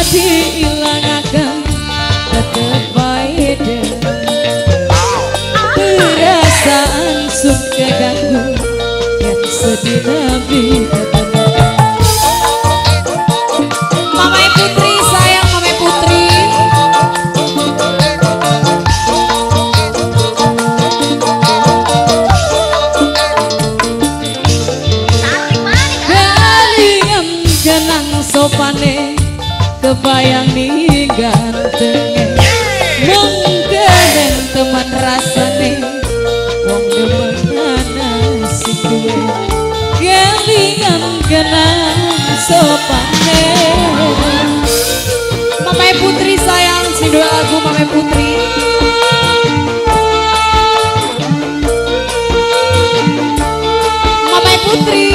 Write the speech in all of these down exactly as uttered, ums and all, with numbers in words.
diilangaken tetep bae deh. Perasaan sun keganggu yang sedih nabi ketemu. Mamai Putri sayang, Mamai Putri. Kalian kenang sopane kebayang nih gantengnya, menggeneng teman rasane wong demen si gue. Kelingan kenang sopane Mamai Putri sayang, sing dua lagu Mamai Putri. Mamai Putri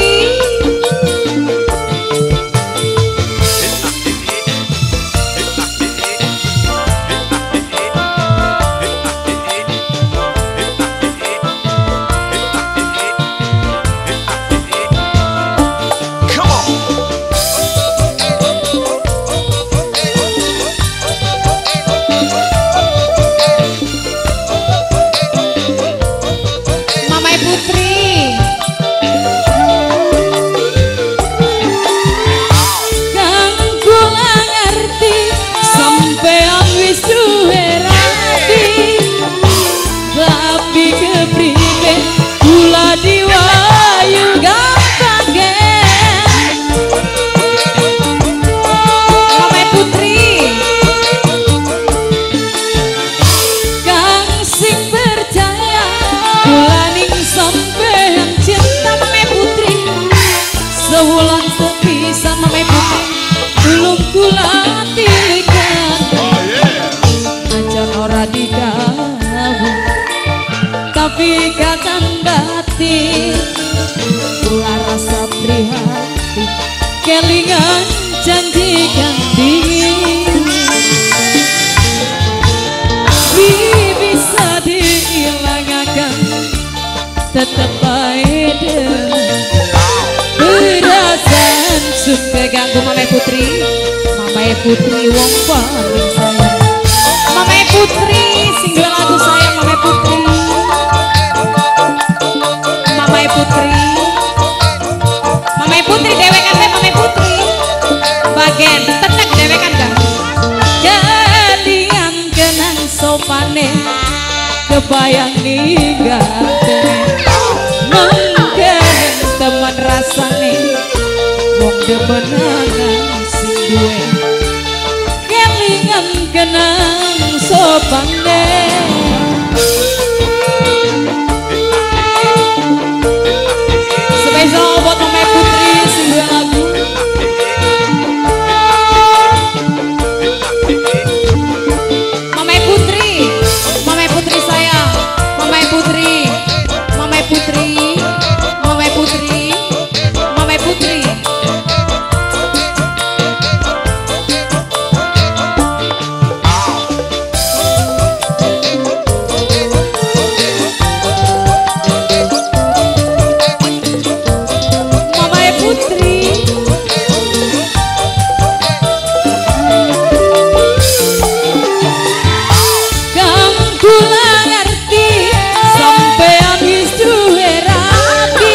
sewulan sepisan Mamai Putri belum kula tilikan. Ajan ora diganggu tapi katan batin kula rasa prihatin kelingan janji ganti. Bisa diilangakan tetep bae deh. Perasaan sun keganggu Mamai Putri. Mamai Putri wong paling sayang. Mamai Putri sing dua lagu sayang Mamai Putri. Mamai Putri Mamai Putri dewekan teh Mamai Putri bagian tetek dewekan kan. Kalian kenang sopane kebayang nih ganteng, menggeneng teman rasane wong demenan sing duwe. Kelingan kenang sopane spesial buat Mamai Putri sing dua lagu. Mamai Putri Mamai Putri sayang, Mamai Putri Mamai Putri Mamai Putri Mamai Putri. Mamai Putri kang kula ngerti sampean wis duwe rati,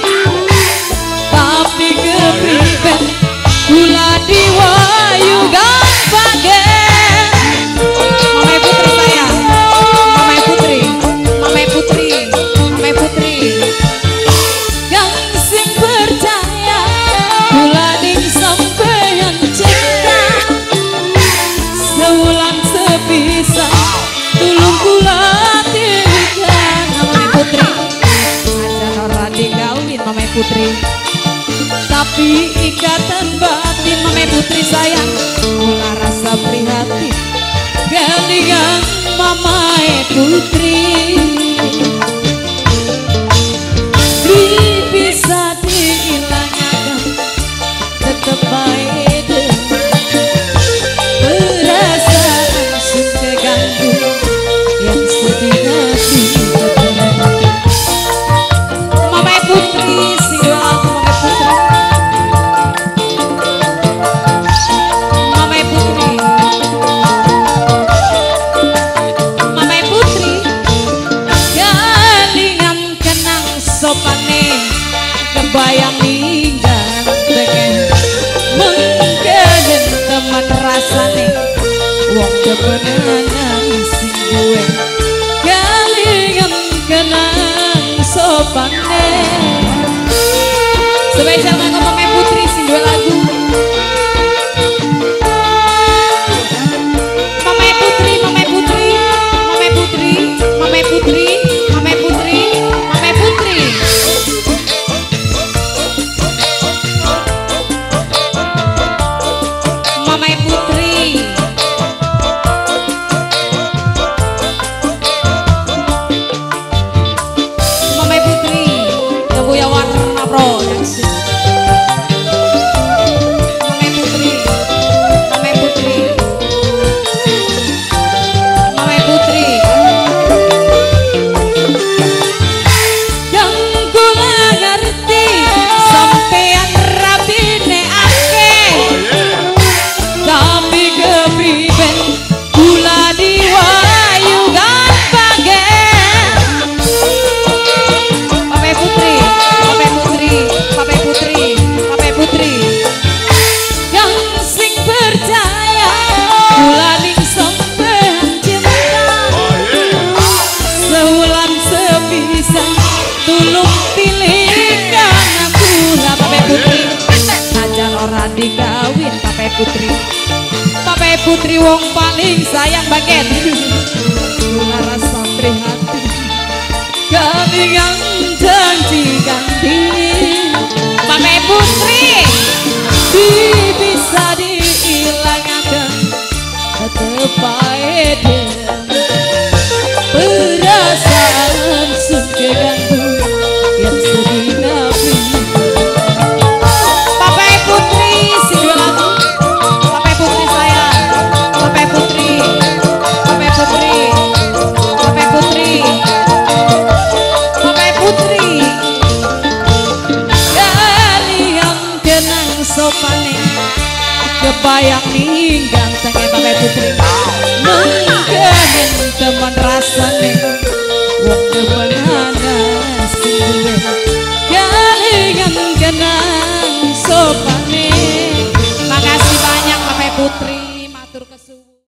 tapi kepriben kula diwayu gampage. Mamai Putri sayang, Mamai Putri Mamai Putri Mamai Putri kang sing percaya kula ning sampean cinta sewulan sepisan tulung kula tilikan. Mamai Putri ajan ora digawin Mamai Putri tapi ikatan batin Mamai Putri sayang kula rasa prihatin kelingan Mamai Putri. Bisa diilangakan tetep bae deh. Perasaan sun keganggu yang sedih hati ketemu. Mamai Putri sing dua lagu Mamai Putri. Mamai Putri rasane wong demenan sing duwe kelingan kenang sopane. Spesial kanggo Mame Putri sing duwe lagu. Mame Putri, Mame Putri, Mame Putri, Mame Putri, Mame Putri, Mame Putri. Mame Putri. Mame Putri, Kebuya Warna Production. Mame Putri, Mame Putri, Mame Putri. Yang kula ngerti sampean rabine akeh, tapi kepriben kula diwayu gampang. Mame Putri, Mame Putri, Mame Putri, Mame Putri. Yang sing percaya kula ning sampean cinta. Sewulan sepisan tulung pilihkan kula Mame Putri. Najan ora digawin Mame Putri. Mame Putri wong paling sayang banget. Kula rasa prihatin kelingan janji ganti. Mame Putri di bisa diilangkan tepae perasaan suka gantung yang sedih nabi. Mame Putri sing dua lagu. Mame Putri sayang, Mame Putri, Mame Putri, Mame Putri, Mame Putri. Kalian kenang sopane kebayang ning gantengnya Mame Putri. Mungkin teman rasane wong demenan sing duwe kelingan kenang sopane. Makasih banyak Mame Putri, matur kesuwun.